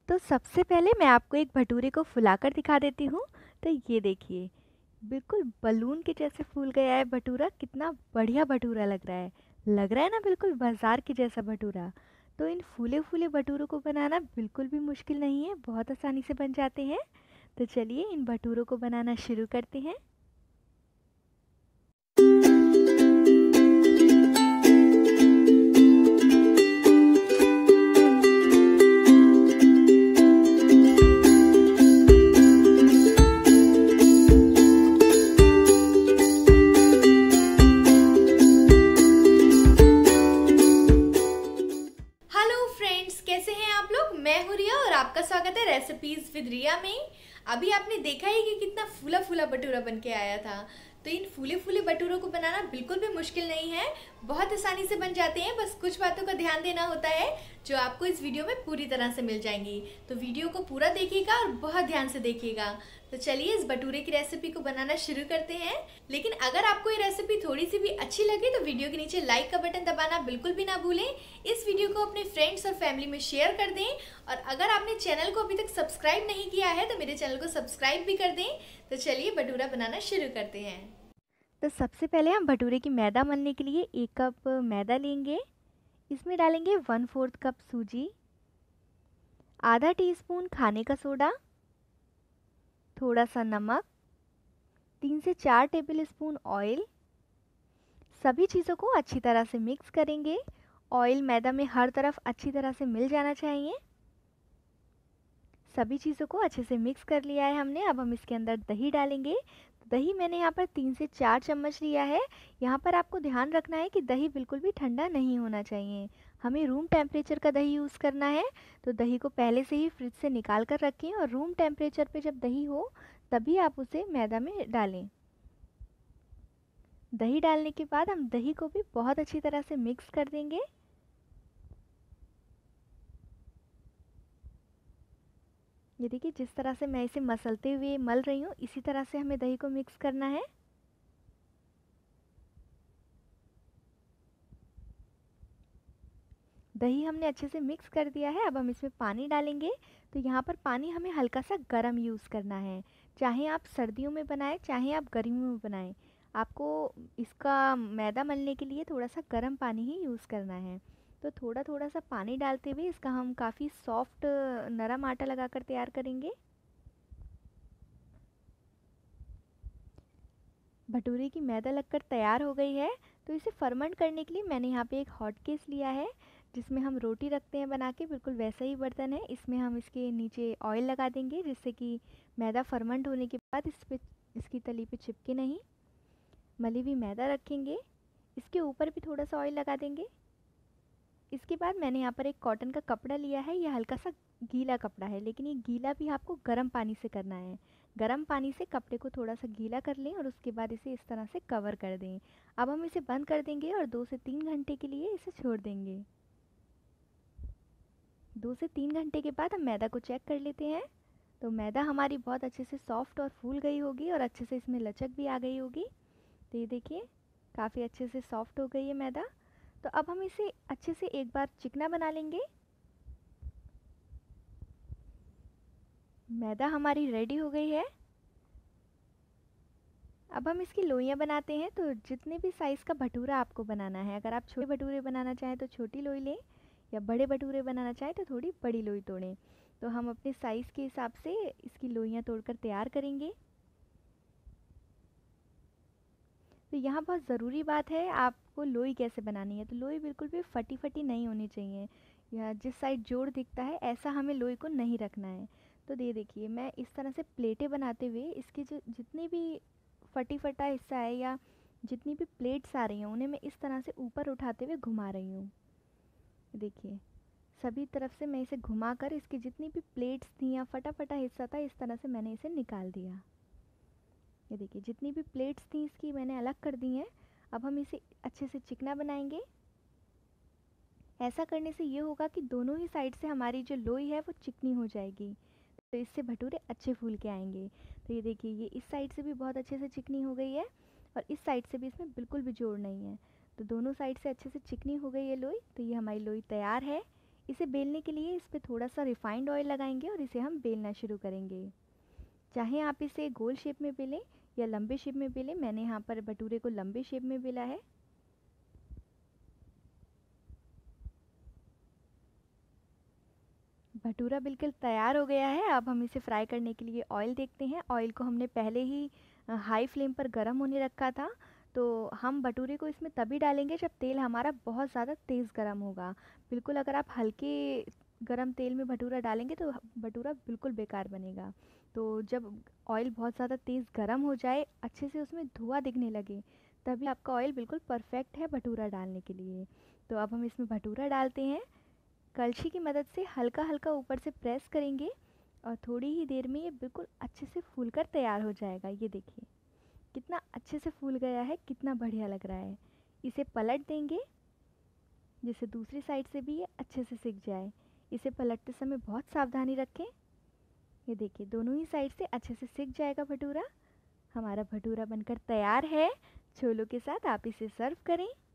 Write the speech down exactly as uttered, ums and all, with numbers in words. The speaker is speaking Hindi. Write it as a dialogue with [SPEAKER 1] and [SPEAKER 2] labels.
[SPEAKER 1] तो सबसे पहले मैं आपको एक भटूरे को फुलाकर दिखा देती हूँ। तो ये देखिए, बिल्कुल बलून के जैसे फूल गया है भटूरा। कितना बढ़िया भटूरा लग रहा है। लग रहा है ना, बिल्कुल बाजार के जैसा भटूरा। तो इन फूले फूले भटूरों को बनाना बिल्कुल भी मुश्किल नहीं है, बहुत आसानी से बन जाते हैं। तो चलिए इन भटूरों को बनाना शुरू करते हैं।
[SPEAKER 2] हेलो फ्रेंड्स, कैसे हैं आप लोग। मैं हूं रिया और आपका स्वागत है रेसिपीज विद रिया में। अभी आपने देखा ही कि कितना फूला फूला भटूरा बन के आया था। तो इन फूले फूले भटूरों को बनाना बिल्कुल भी मुश्किल नहीं है, बहुत आसानी से बन जाते हैं। बस कुछ बातों का ध्यान देना होता है जो आपको इस वीडियो में पूरी तरह से मिल जाएंगी। तो वीडियो को पूरा देखिएगा और बहुत ध्यान से देखिएगा। तो चलिए इस भटूरे की रेसिपी को बनाना शुरू करते हैं। लेकिन अगर आपको ये रेसिपी थोड़ी सी भी अच्छी लगे तो वीडियो के नीचे लाइक का बटन दबाना बिल्कुल भी ना भूलें। इस वीडियो को अपने फ्रेंड्स और फैमिली में शेयर कर दें। और अगर आपने चैनल को अभी तक सब्सक्राइब नहीं किया है तो मेरे चैनल को सब्सक्राइब भी कर दें। तो चलिए भटूरा बनाना शुरू करते हैं।
[SPEAKER 1] तो सबसे पहले हम भटूरे की मैदा मलने के लिए एक कप मैदा लेंगे। इसमें डालेंगे वन फोर्थ कप सूजी, आधा टीस्पून खाने का सोडा, थोड़ा सा नमक, तीन से चार टेबल स्पून ऑयल। सभी चीज़ों को अच्छी तरह से मिक्स करेंगे। ऑयल मैदा में हर तरफ अच्छी तरह से मिल जाना चाहिए। सभी चीज़ों को अच्छे से मिक्स कर लिया है हमने। अब हम इसके अंदर दही डालेंगे। दही मैंने यहाँ पर तीन से चार चम्मच लिया है। यहाँ पर आपको ध्यान रखना है कि दही बिल्कुल भी ठंडा नहीं होना चाहिए। हमें रूम टेम्परेचर का दही यूज़ करना है। तो दही को पहले से ही फ्रिज से निकाल कर रखें और रूम टेम्परेचर पे जब दही हो तभी आप उसे मैदा में डालें। दही डालने के बाद हम दही को भी बहुत अच्छी तरह से मिक्स कर देंगे। ये देखिए, जिस तरह से मैं इसे मसलते हुए मल रही हूँ इसी तरह से हमें दही को मिक्स करना है। दही हमने अच्छे से मिक्स कर दिया है। अब हम इसमें पानी डालेंगे। तो यहाँ पर पानी हमें हल्का सा गर्म यूज़ करना है। चाहे आप सर्दियों में बनाएं चाहे आप गर्मियों में बनाएं, आपको इसका मैदा मलने के लिए थोड़ा सा गर्म पानी ही यूज़ करना है। तो थोड़ा थोड़ा सा पानी डालते हुए इसका हम काफ़ी सॉफ्ट नरम आटा लगाकर तैयार करेंगे। भटूरे की मैदा लगकर तैयार हो गई है। तो इसे फर्मेंट करने के लिए मैंने यहाँ पे एक हॉट केस लिया है जिसमें हम रोटी रखते हैं बना के, बिल्कुल वैसा ही बर्तन है। इसमें हम इसके नीचे ऑयल लगा देंगे जिससे कि मैदा फर्मेंट होने के बाद इस पे इसकी तली पे चिपके नहीं। मली हुई मैदा रखेंगे, इसके ऊपर भी थोड़ा सा ऑयल लगा देंगे। इसके बाद मैंने यहाँ पर एक कॉटन का कपड़ा लिया है। यह हल्का सा गीला कपड़ा है, लेकिन ये गीला भी आपको गर्म पानी से करना है। गर्म पानी से कपड़े को थोड़ा सा गीला कर लें और उसके बाद इसे इस तरह से कवर कर दें। अब हम इसे बंद कर देंगे और दो से तीन घंटे के लिए इसे छोड़ देंगे। दो से तीन घंटे के बाद हम मैदा को चेक कर लेते हैं। तो मैदा हमारी बहुत अच्छे से सॉफ्ट और फूल गई होगी और अच्छे से इसमें लचक भी आ गई होगी। तो ये देखिए, काफ़ी अच्छे से सॉफ्ट हो गई है मैदा। तो अब हम इसे अच्छे से एक बार चिकना बना लेंगे। मैदा हमारी रेडी हो गई है। अब हम इसकी लोइयाँ बनाते हैं। तो जितने भी साइज़ का भटूरा आपको बनाना है, अगर आप छोटे भटूरे बनाना चाहें तो छोटी लोई लें, या बड़े भटूरे बनाना चाहें तो थोड़ी बड़ी लोई तोड़ें। तो हम अपने साइज़ के हिसाब से इसकी लोइयाँ तोड़कर तैयार करेंगे। तो यहाँ बहुत ज़रूरी बात है, आपको लोई कैसे बनानी है। तो लोई बिल्कुल भी फटी फटी नहीं होनी चाहिए, या जिस साइड जोड़ दिखता है ऐसा हमें लोई को नहीं रखना है। तो ये देखिए, मैं इस तरह से प्लेटें बनाते हुए इसकी जो जितनी भी फटी फटा हिस्सा है या जितनी भी प्लेट्स आ रही हैं उन्हें मैं इस तरह से ऊपर उठाते हुए घुमा रही हूँ। देखिए, सभी तरफ से मैं इसे घुमा कर इसकी जितनी भी प्लेट्स थी या फटा फटा हिस्सा था इस तरह से मैंने इसे निकाल दिया। ये देखिए, जितनी भी प्लेट्स थी इसकी मैंने अलग कर दी हैं। अब हम इसे अच्छे से चिकना बनाएंगे। ऐसा करने से ये होगा कि दोनों ही साइड से हमारी जो लोई है वो चिकनी हो जाएगी। तो इससे भटूरे अच्छे फूल के आएंगे। तो ये देखिए, ये इस साइड से भी बहुत अच्छे से चिकनी हो गई है और इस साइड से भी इसमें बिल्कुल भी जोड़ नहीं है। तो दोनों साइड से अच्छे से चिकनी हो गई है लोई। तो ये हमारी लोई तैयार है। इसे बेलने के लिए इस पे थोड़ा सा रिफाइंड ऑयल लगाएंगे और इसे हम बेलना शुरू करेंगे। चाहे आप इसे गोल शेप में बेलें या लंबे शेप में बेलें, मैंने यहाँ पर भटूरे को लंबे शेप में बेला है। भटूरा बिल्कुल तैयार हो गया है। अब हम इसे फ्राई करने के लिए ऑयल देखते हैं। ऑयल को हमने पहले ही हाई फ्लेम पर गर्म होने रखा था। तो हम भटूरे को इसमें तभी डालेंगे जब तेल हमारा बहुत ज़्यादा तेज़ गर्म होगा। बिल्कुल अगर आप हल्के गरम तेल में भटूरा डालेंगे तो भटूरा बिल्कुल बेकार बनेगा। तो जब ऑयल बहुत ज़्यादा तेज़ गर्म हो जाए, अच्छे से उसमें धुआं दिखने लगे, तभी आपका ऑयल बिल्कुल परफेक्ट है भटूरा डालने के लिए। तो अब हम इसमें भटूरा डालते हैं। कलछी की मदद से हल्का हल्का ऊपर से प्रेस करेंगे और थोड़ी ही देर में ये बिल्कुल अच्छे से फूल कर तैयार हो जाएगा। ये देखिए कितना अच्छे से फूल गया है, कितना बढ़िया लग रहा है। इसे पलट देंगे जिससे दूसरी साइड से भी ये अच्छे से सिक जाए। इसे पलटते समय बहुत सावधानी रखें। ये देखिए दोनों ही साइड से अच्छे से सिक जाएगा भटूरा। हमारा भटूरा बनकर तैयार है। छोलों के साथ आप इसे सर्व करें।